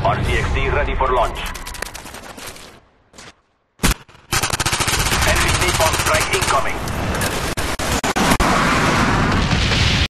RCXD ready for launch. Enemy napalm strike incoming.